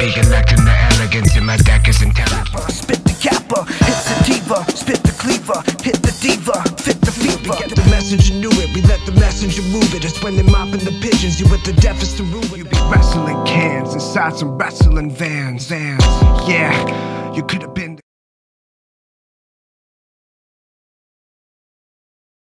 electing the elegance in my deck is intelligent. Spit the kappa, hit the diva, spit the cleaver, hit the diva, fit the fever. We get the message and knew it, we let the messenger move it. It's when they mopping the pigeons, you with the deafest to ruin. You be wrestling cans inside some wrestling vans. Yeah, you could have been